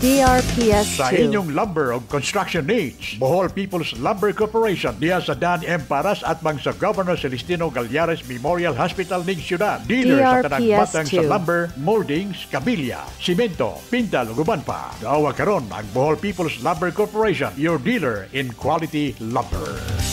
DRPS Sa 2. inyong lumber o construction needs, Bohol People's Lumber Corporation, diya sa Dan M. Paras at bang sa Governor Celestino Gallares Memorial Hospital ng Siyudad. Dealer sa tanang DRPS batang sa 2. lumber, moldings, kabilya, simento, pintal, uguban pa. Daawa karon ang Bohol People's Lumber Corporation, your dealer in quality lumber.